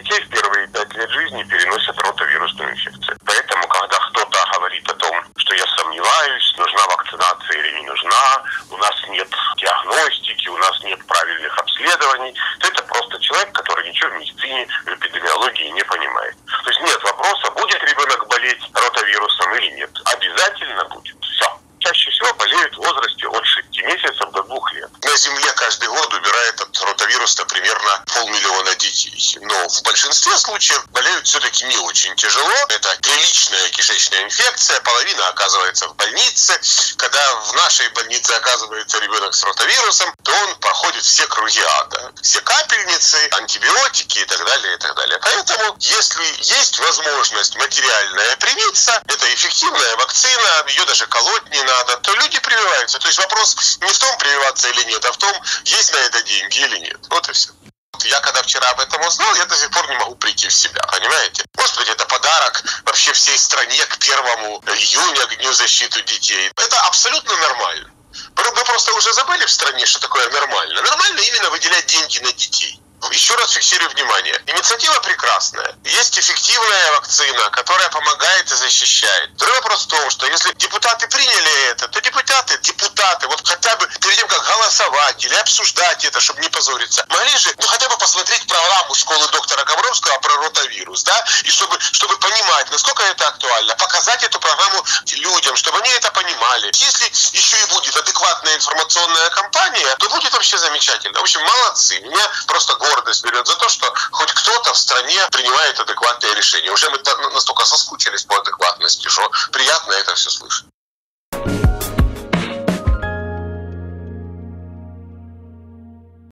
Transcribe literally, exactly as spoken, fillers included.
детей в первые пять лет жизни переносят ротавирусную инфекцию. Поэтому, когда кто-то говорит о том, что я сомневаюсь, нужна вакцинация или не нужна, у нас нет диагностики, у нас нет правильных обследований, то это просто человек, который ничего в медицине, в эпидемиологии не понимает. То есть нет вопроса, будет ребенок болеть ротавирусом или нет. Обязательно будет. Все. Чаще всего болеют в возрасте от шести месяцев до двух лет. На Земле каждый год умирает от ротавируса примерно полмиллиона детей. Но в большинстве случаев болеют все-таки не очень тяжело. Это приличная кишечная инфекция, половина оказывается в больнице. Когда в нашей больнице оказывается ребенок с ротавирусом, то он проходит все круги ада. Все капельницы, антибиотики и так далее, и так далее. Поэтому, если есть возможность материальная привиться, это эффективная вакцина, ее даже колоть не надо, то люди прививаются. То есть вопрос не в том, прививаться или нет, а в том, есть на это деньги или нет. Вот и все. Я когда вчера об этом узнал, я до сих пор не могу прийти в себя, понимаете? Может быть, это подарок вообще всей стране к первому июня, к Дню защиты детей. Это абсолютно нормально. Мы просто уже забыли в стране, что такое нормально. Нормально именно выделять деньги на детей. Еще раз фиксирую внимание. Инициатива прекрасная. Есть эффективная вакцина, которая помогает и защищает. Второй вопрос в том, что если депутаты приняли это, то депутаты, депутаты, вот хотя бы перед тем, как голосовать или обсуждать это, чтобы не позориться, могли же, ну, хотя бы посмотреть программу школы доктора Ковровского про ротавирус, да, и чтобы, чтобы понимать, насколько это актуально, показать эту программу людям, чтобы они это понимали. Если еще и будет адекватная информационная кампания, то будет вообще замечательно. В общем, молодцы. Меня просто гордость берет за то, что хоть кто-то в стране принимает адекватные решения. Уже мы настолько соскучились по адекватности, что приятно это все слышать.